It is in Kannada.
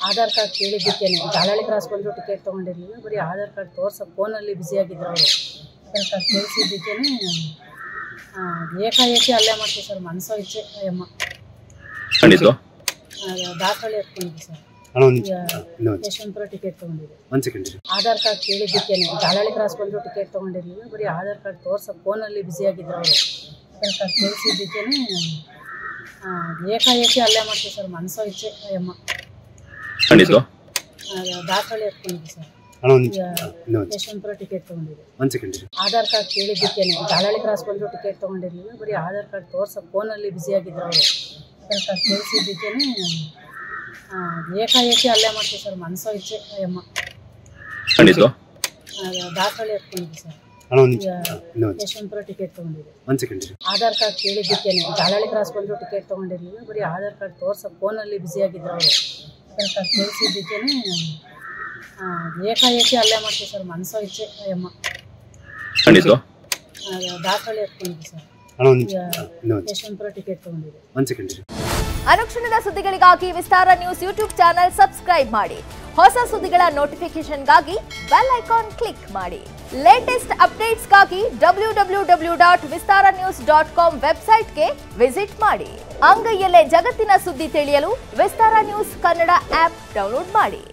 ಆಧಾರ್ ಕಾರ್ಡ್ ಕೇಳಿದ್ದಕ್ಕೇನೆ ಜಾಲಹಳ್ಳಿ ಕ್ರಾಸ್ ಬಂದು ಟಿಕೆಟ್ ತೊಗೊಂಡಿರಲಿಲ್ಲ, ಬರೀ ಆಧಾರ್ ಕಾರ್ಡ್ ಫೋನಲ್ಲಿ ಬ್ಯುಸಿಯಾಗಿದ್ರು ಅವರು. ಆಧಾರ್ ಕಾರ್ಡ್ ಕೇಳಿಸಿದ್ದಕ್ಕೇನೆ ಏಕಾಏಕಿ ಹಲ್ಲೆ ಮಾಡ್ತೀವಿ ಸರ್. ಮನಸೋ ಇಚ್ಛೆ ಅಯ್ಯಮ್ಮ ದಾಸಹಳ್ಳಿ ಎತ್ಕೊಂಡಿದ್ವಿ ಸರ್. ಯಶವಂತಪುರ ಟಿಕೆಟ್ ತೊಗೊಂಡಿದ್ದೆ. ಆಧಾರ್ ಕಾರ್ಡ್ ಕೇಳಿದ್ದಕ್ಕೇನೆ ಜಾಲಹಳ್ಳಿ ಕ್ರಾಸ್ ಬಂದು ಟಿಕೆಟ್ ತೊಗೊಂಡಿರಲಿಲ್ಲ, ಬರೀ ಆಧಾರ್ ಕಾರ್ಡ್ ಫೋನಲ್ಲಿ ಬ್ಯುಸಿಯಾಗಿದ್ರು ಅವರು. ಆಧಾರ್ ಕಾರ್ಡ್ ಕೇಳಿಸಿದ್ದಕ್ಕೇನೆ ಏಕಾಏಕಿ ಹಲ್ಲೆ ಮಾಡ್ತೀವಿ ಸರ್. ಮನಸೋ ಇಚ್ಛೆ ಅಯ್ಯಮ್ಮ ದಾಸಹಳ್ಳಿ ಎತ್ಕೊಂಡಿದ್ವಿ ಸರ್. ಯಶವಂತಪುರ ಟಿಕೆಟ್ ತೊಗೊಂಡಿದ್ದೆ. ಆಧಾರ್ ಕಾರ್ಡ್ ಕೇಳಿದ್ದಕ್ಕೇನೆ ಜಾಲಹಳ್ಳಿ ಕ್ರಾಸ್ ಬಂದು ಟಿಕೆಟ್ ತೊಗೊಂಡಿರಲಿಲ್ಲ, ಬರೀ ಆಧಾರ್ ಕಾರ್ಡ್ ಫೋನಲ್ಲಿ ಬ್ಯುಸಿಯಾಗಿದ್ರು ಅವರು. ಆಧಾರ್ ಕಾರ್ಡ್ ಕೇಳಿಸಿದ್ದಕ್ಕೇನೆ ಏಕಾಏಕಿ ಹಲ್ಲೆ ಮಾಡ್ತೀವಿ ಸರ್. ಮನಸೋ ಇಚ್ಛೆ ಅಯ್ಯಮ್ಮ ದಾಸಹಳ್ಳಿ ಎತ್ಕೊಂಡಿದ್ವಿ ಸರ್. ಯಶವಂತಪುರ ಟಿಕೆಟ್ ತೊಗೊಂಡಿದ್ದೆ. ಆಧಾರ್ ಕಾರ್ಡ್ ಕೇಳಿದ್ದಕ್ಕೇನೆ ಜಾಲಹಳ್ಳಿ ಕ್ರಾಸ್ ಬಂದು ಟಿಕೆಟ್ ತೊಗೊಂಡಿರಲಿಲ್ಲ, ಬರೀ ಆಧಾರ್ ಕಾರ್ಡ್ ಫೋನಲ್ಲಿ ಬ್ಯುಸಿಯಾಗಿದ್ರು ಅವರು. ಆಧಾರ್ ಕಾರ್ಡ್ ಕೇಳಿಸಿದ್ದಕ್ಕೇನೆ ಏಕಾಏಕಿ ಹಲ್ಲೆ ಮಾಡ್ತೀವಿ ಸರ್. ಮನಸೋ ಇಚ್ಛೆ ಅಯ್ಯಮ್ಮ ದಾಸಹಳ್ಳಿ ಎತ್ಕೊಂಡಿದ್ವಿ ಸರ್. ಯಶವಂತಪುರ ಟಿಕೆಟ್ ತೊಗೊಂಡಿದ್ದೆ. ಅನುಕ್ಷಣದ ಸುದ್ದಿಗಳಿಗಾಗಿ Vistara news YouTube channel subscribe ಮಾಡಿ. ಹೊಸ ಸುದ್ದಿಗಳ ನೋಟಿಫಿಕೇಶನ್ಗಾಗಿ ಬೆಲ್ ಐಕಾನ್ ಕ್ಲಿಕ್ ಮಾಡಿ. ಲೇಟೆಸ್ಟ್ ಅಪ್ಡೇಟ್ಸ್ಗಾಗಿ www.vistaranews.com ವೆಬ್ಸೈಟ್ಗೆ ವಿಸಿಟ್ ಮಾಡಿ. ಅಂಗೈಯಲ್ಲೇ ಜಗತ್ತಿನ ಸುದ್ದಿ ತಿಳಿಯಲು Vistara news Kannada app download ಮಾಡಿ.